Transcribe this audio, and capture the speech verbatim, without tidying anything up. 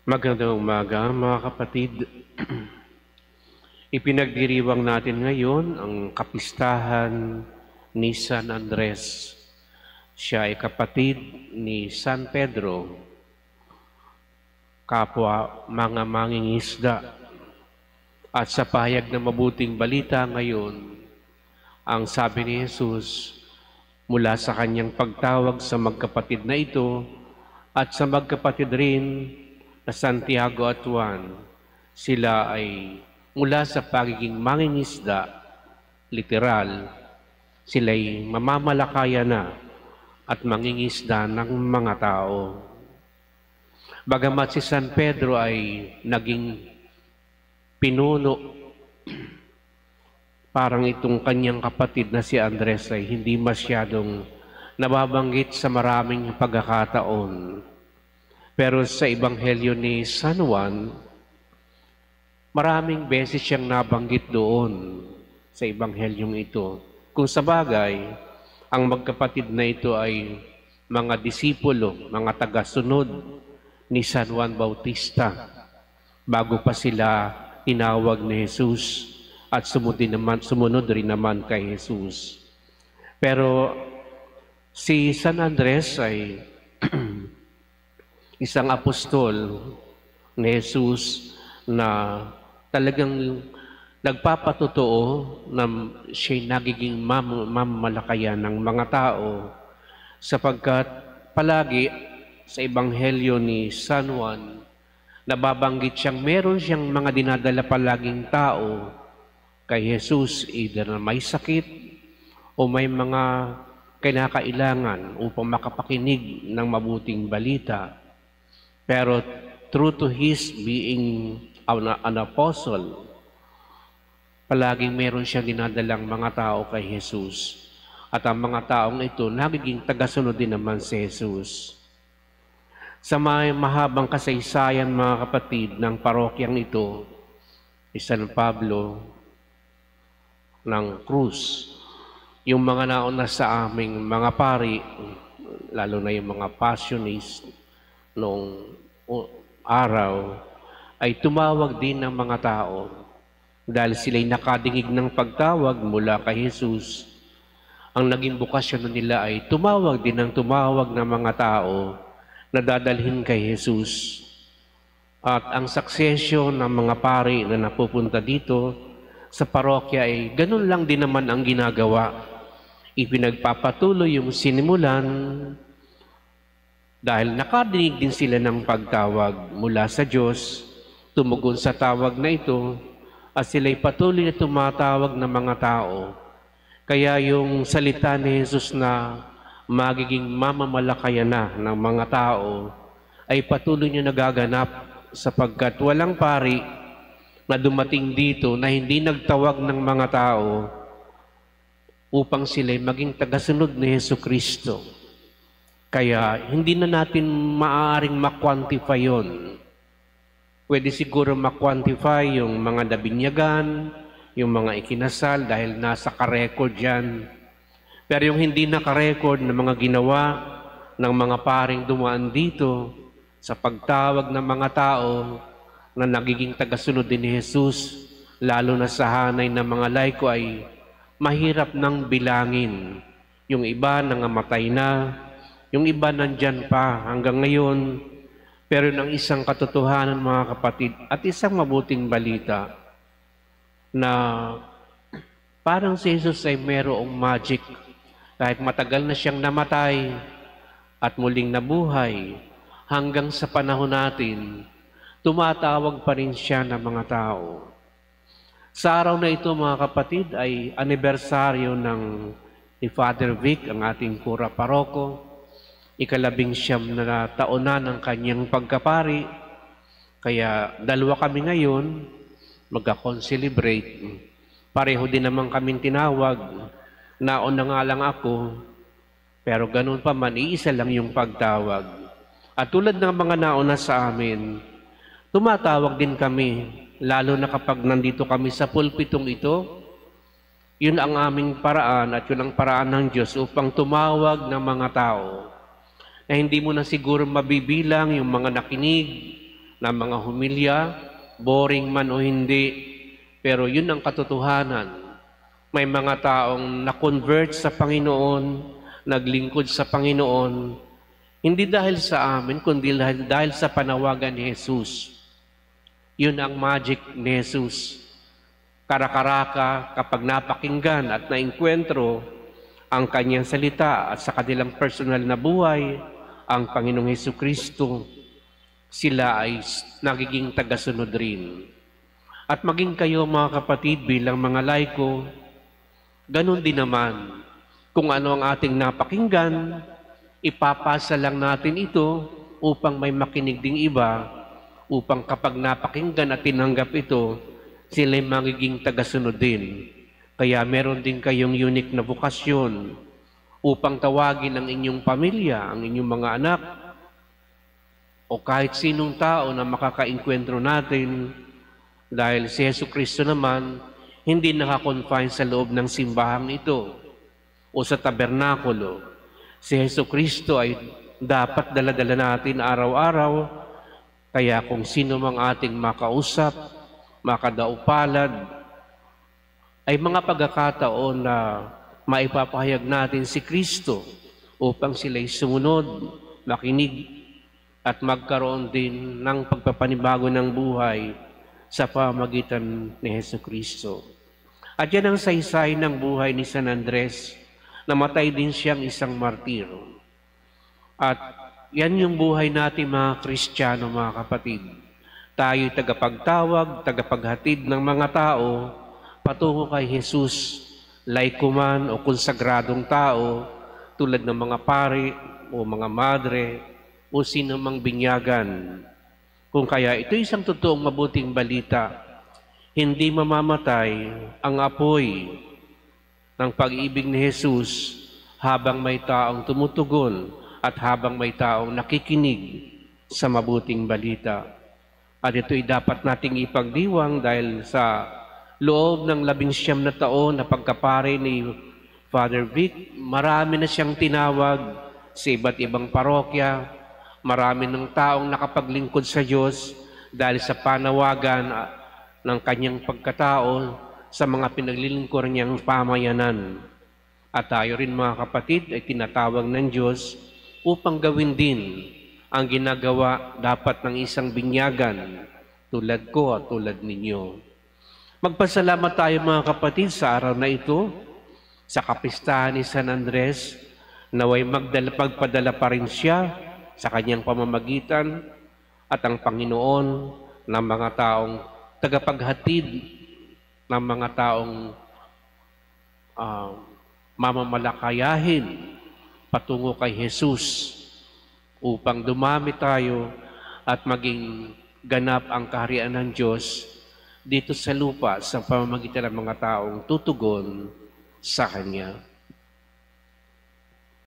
Magandang umaga mga kapatid. Ipinagdiriwang natin ngayon ang kapistahan ni San Andres. Siya ay kapatid ni San Pedro, kapwa mga mangingisda. At sa pahayag ng mabuting balita ngayon, ang sabi ni Jesus mula sa kanyang pagtawag sa magkapatid na ito at sa magkapatid rin na Santiago at Juan, sila ay mula sa pagiging mangingisda, literal, sila'y mamamalakaya na at mangingisda ng mga tao. Bagamat si San Pedro ay naging pinuno, parang itong kanyang kapatid na si Andres ay hindi masyadong nababanggit sa maraming pagkakataon. Pero sa Ebanghelyo ni San Juan, maraming beses siyang nabanggit doon sa Ebanghelyong ito. Kung sa bagay, ang magkapatid na ito ay mga disipulo, mga tagasunod ni San Juan Bautista bago pa sila tinawag ni Jesus at sumunod, naman, sumunod rin naman kay Jesus. Pero si San Andres ay isang apostol ni Jesus na talagang nagpapatotoo na siya'y nagiging mam mamalakayan ng mga tao sapagkat palagi sa Ebanghelyo ni San Juan nababanggit siyang meron siyang mga dinadala palaging tao kay Jesus, either na may sakit o may mga kinakailangan upang makapakinig ng mabuting balita. Pero true to his being an apostle, palaging meron siyang dinadalang mga tao kay Jesus. At ang mga taong ito, nagiging tagasunod din naman si Jesus. Sa may mahabang kasaysayan, mga kapatid, ng parokyang ito, ni San Pablo ng Cruz, yung mga nauna sa aming mga pari, lalo na yung mga passionist, noong araw, ay tumawag din ng mga tao dahil sila'y nakadingig ng pagtawag mula kay Jesus. Ang naging bukasyon nila ay tumawag din ng tumawag ng mga tao na dadalhin kay Jesus. At ang succession ng mga pari na napupunta dito sa parokya ay ganun lang din naman ang ginagawa. Ipinagpapatuloy yung sinimulan dahil nakadinig din sila ng pagtawag mula sa Diyos, tumugon sa tawag na ito, at sila'y patuloy na tumatawag ng mga tao. Kaya yung salita ni Jesus na magiging mamamalakayan na ng mga tao, ay patuloy niya nagaganap sapagkat walang pari na dumating dito na hindi nagtawag ng mga tao upang sila'y maging tagasunod ni Jesucristo. Kaya hindi na natin maaaring ma-quantify yun. Pwede siguro ma-quantify yung mga nabinyagan, yung mga ikinasal dahil nasa ka-record yan. Pero yung hindi naka-record na mga ginawa ng mga paring dumaan dito sa pagtawag ng mga tao na nagiging tagasunod din ni Jesus, lalo na sa hanay ng mga laiko ay mahirap nang bilangin. Yung iba nangamatay na, yung iba nandyan pa hanggang ngayon, pero ng isang katotohanan, mga kapatid, at isang mabuting balita na parang si Jesus ay mayroong magic. Kahit matagal na siyang namatay at muling nabuhay, hanggang sa panahon natin, tumatawag pa rin siya ng mga tao. Sa araw na ito, mga kapatid, ay anibersaryo ng ni Father Vic, ang ating kura paroko, ikalabing siyam na taon na ng kanyang pagkapari. Kaya dalawa kami ngayon, magka-concelebrate. Pareho din naman kaming tinawag. Naon na nga lang ako, pero ganun pa man, iisa lang yung pagtawag. At tulad ng mga nauna sa amin, tumatawag din kami, lalo na kapag nandito kami sa pulpitong ito. Yun ang aming paraan at yun ang paraan ng Diyos upang tumawag ng mga tao na hindi mo na siguro mabibilang yung mga nakinig na mga humilya, boring man o hindi, pero yun ang katotohanan. May mga taong na-convert sa Panginoon, naglingkod sa Panginoon, hindi dahil sa amin, kundi dahil, dahil sa panawagan ni Jesus. Yun ang magic ni Jesus. Karakaraka kapag napakinggan at nainkwentro ang kanyang salita at sa kanilang personal na buhay, ang Panginoong Hesukristo, sila ay nagiging tagasunod rin. At maging kayo mga kapatid bilang mga laiko, ganun din naman. Kung ano ang ating napakinggan, ipapasa lang natin ito upang may makinig ding iba, upang kapag napakinggan at tinanggap ito, sila'y magiging tagasunod din. Kaya meron din kayong unique na bukasyon upang tawagin ang inyong pamilya, ang inyong mga anak, o kahit sinong tao na makaka-enkwentro natin, dahil si Jesucristo naman hindi nakakonfine sa loob ng simbahang ito o sa tabernakulo. Si Jesucristo ay dapat dala-dala natin araw-araw, kaya kung sino mang ating makausap, makadaupalad, ay mga pagkakataon na maipapahayag natin si Kristo upang sila'y sumunod, makinig, at magkaroon din ng pagpapanibago ng buhay sa pamamagitan ni Jesucristo. At yan ang saysay ng buhay ni San Andres, namatay din siyang isang martiro. At yan yung buhay natin mga Kristiyano, mga kapatid. Tayo'y tagapagtawag, tagapaghatid ng mga tao patungo kay Jesus, laiko man o konsagradong tao, tulad ng mga pari o mga madre, o sino mang binyagan. Kung kaya ito isang totoong mabuting balita, hindi mamamatay ang apoy ng pag-ibig ni Jesus habang may taong tumutugon at habang may taong nakikinig sa mabuting balita. At ito'y dapat nating ipagdiwang dahil sa loob ng labing siyam na taon na pagkapare ni Father Vic, marami na siyang tinawag sa iba't ibang parokya. Marami ng taong nakapaglingkod sa Diyos dahil sa panawagan ng kanyang pagkatao sa mga pinaglilingkod niyang pamayanan. At tayo rin mga kapatid ay tinatawag ng Diyos upang gawin din ang ginagawa dapat ng isang binyagan tulad ko at tulad ninyo. Magpasalamat tayo mga kapatid sa araw na ito, sa kapistahan ni San Andres, naway magdala, magpadala pa rin siya sa kanyang pamamagitan at ang Panginoon ng mga taong tagapaghatid ng mga taong uh, mamamalakayahin patungo kay Jesus upang dumami tayo at maging ganap ang kaharian ng Diyos dito sa lupa sa pamamagitan ng mga taong tutugon sa Kanya.